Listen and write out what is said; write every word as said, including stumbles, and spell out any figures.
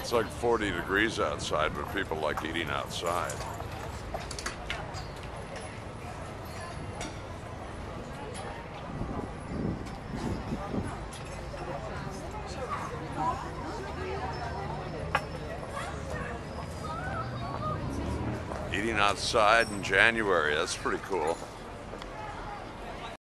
It's like forty degrees outside, but people like eating outside. Eating outside in January, that's pretty cool.